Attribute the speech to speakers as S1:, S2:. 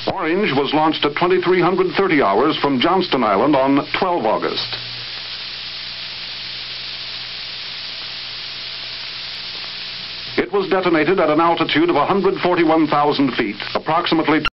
S1: Orange was launched at 2330 hours from Johnston Island on 12 August. It was detonated at an altitude of 141,000 feet, approximately